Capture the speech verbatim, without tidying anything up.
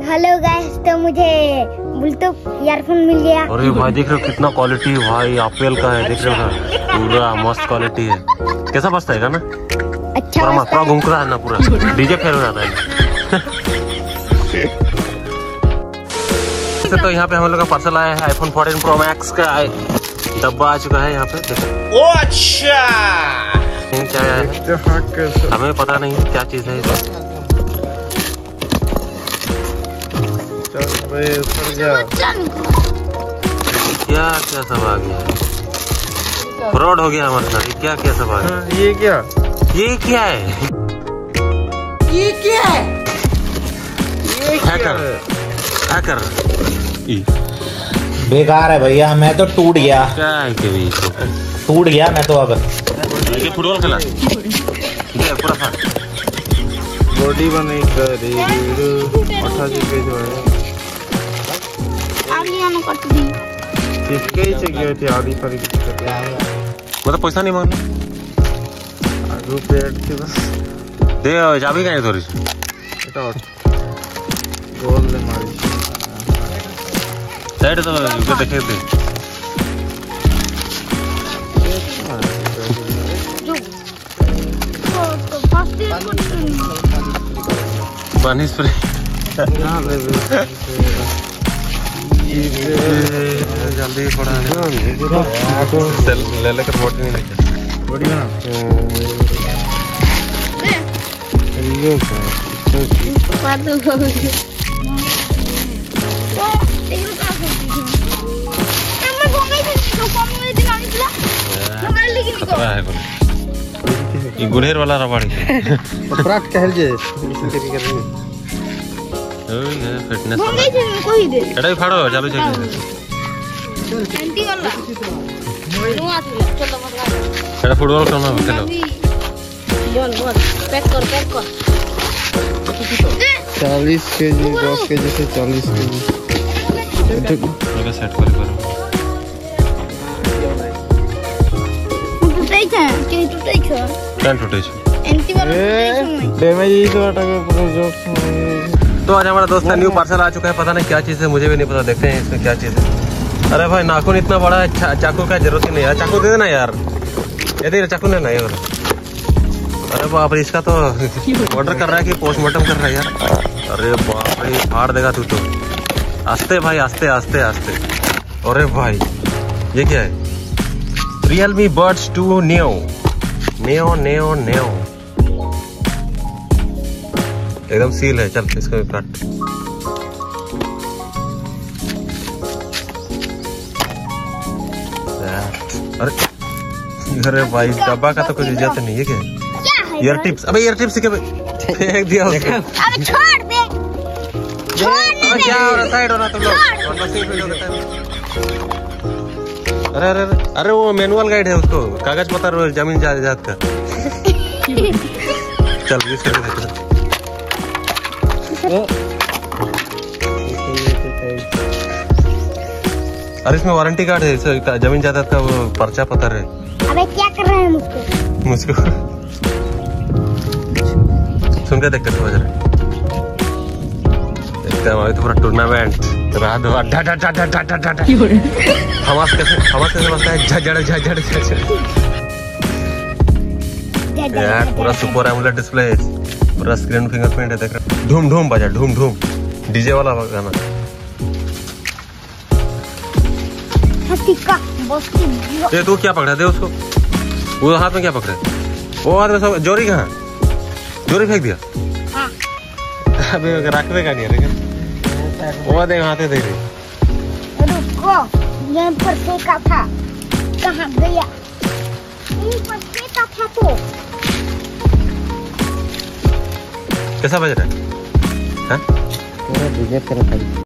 Hello guys, तो मुझे Bluetooth earphone मिल गया। अरे भाई देख रहे हो कितना क्वालिटी भाई एप्पल का है, देख रहे हो ना पूरा मस्त क्वालिटी है। कैसा बजता है ना? अच्छा पूरा बजता पूरा है। घूमता है ना, पूरा डीजे फेल हो जाता है। तो यहाँ पे हम लोग का पार्सल आया है आईफोन फोर्टीन प्रो मैक्स का डब्बा आ चुका है यहाँ पे। ओ अच्छा, क्या है हमें पता नहीं क्या चीज है। क्या क्या सब आ गया, फ्रॉड हो गया हमारे साथ। क्या क्या सब आ गया? ये क्या ये क्या है? ये क्या है? हैकर हैकर बेकार है भैया, मैं तो टूट गया। क्या है के भी टूट गया मैं तो। अब ये फुटबॉल खेला ये पूरा फाड़ बॉडी बने करे अठासी पेज है। आलियानो कट दी इसके ही चाहिए थी आधी पर मतलब पैसा नहीं मांगना आगू पेट थी बस दे चाबी कहीं थोड़ी এটা गोल ले मारी साइड तो ये देखे थे तो फर्स्ट पानी स्प्रे ना ले जल्दी पड़ा ले लेकर बोट नहीं लेकर बॉडी ना ये पागल हो गया। तो तेरे का मैं घूमे थे तो कौन में दिन आने चला हमारे लेकिन खतरा है कोई ये गुलेर वाला रबड़ है प्राट कहल जे इसके भी कर रही है फिटनेस घूमे थे कोई दे एड़ा फाड़ो चालू चल एंटी वाला नो आती चलो मत एड़ा फुटबॉल खेलना खेलो बोल बोल पैक कर पैक कर चालीस केजी दस केजी से चालीस केजी लगा सेट कर करो टूटे छे के टूटे छे कैन टूटे छे एंटी वाला टूटे छे डैमेज इस वाटा के पूरा जोक। तो आज हमारा दोस्त का न्यू पार्सल आ चुका है। पता नहीं क्या चीज़ है, मुझे भी नहीं पता। देखते हैं इसमें क्या चीज़ है। अरे भाई नाखून इतना बड़ा है, चा, चाकू का जरूरत ही नहीं है। चाकू दे देना यार, ये दे चाकू नहीं ये वाला। अरे बाप रे, इसका तो ऑर्डर कर रहा है कि पोस्टमार्टम कर रहा है यार। अरे बाप रे, फाड़ देगा तू तो। आस्ते भाई आस्ते आस्ते आस्ते। अरे भाई ये क्या है? Realme Buds two Neo Neo Neo Neo एकदम सील है। चल इसको काट। अरे अरे भाई डब्बा का तो कुछ इज्जत नहीं है। क्या ईयर टिप्स? अबे ईयर टिप्स के फेंक दिया उसको। अबे छोड़ दे छोड़ अबे क्या हो रहा है? साइड हो रहा तुम लोग। अरे अरे अरे अरे वो मैनुअल गाइड है, उसको कागज पत्र जमीन जायदाद का। चल इसके देख। अरे इसमें वारंटी कार्ड है, इसमें जमीन जायदाद का वो पर्चा पत्र है। अबे क्या कर रहे हैं मुझको मुझको सुन के देख कर समझ रहे। एकदम अभी तो पूरा टूर्नामेंट रात भर डा डा डा डा डा डा डा हमास कैसे हमास कैसे बजता है? झझड़ झझड़ झझड़ यार, पूरा सुपर एमुलेट डिस्प्ले, पूरा स्क्रीन फिंगरप्रिंट है। देख रहे धूम धूम बजा, धूम धूम डीजे वाला गाना। हटिका बस्ती ये तू क्या पकड़ा? दे उसको। वो हाथ में क्या पकड़े? वो हाथ में सब जोरी कहाँ? जोरी फेंक दिया। हां अबे रखने का नहीं है लेकिन वो देख हाथ दे रही। रुको, यहाँ पर फेंका था, कहाँ गया? यहीं पर फेंका था तो। कैसा बज रहा है? हाँ? पूरा डीजे कर रहा है।